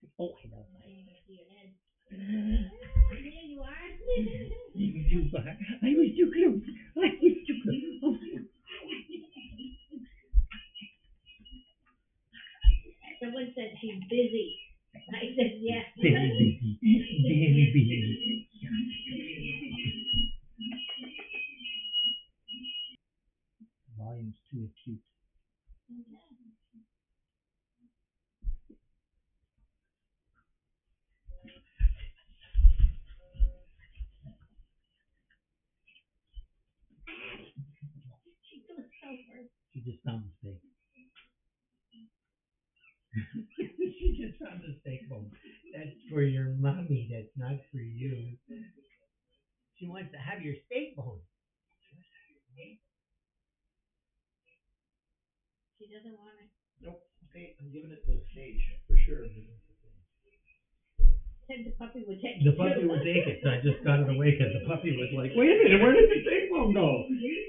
Oh, I know. There you are. You were too far. I was too close. I was too close. Oh, Someone said she's busy. I said yes. very busy. Very busy. Volume's too acute. She goes over. She just found the steak. She just found the steak bone. That's for your mommy. That's not for you. She wants to have your steak bone. She doesn't want it. Nope. Okay, I'm giving it to the stage for sure. Said the puppy would take it. The puppy would take it. So I just got it away because the puppy was like, "Wait a minute, where did the steak bone go?"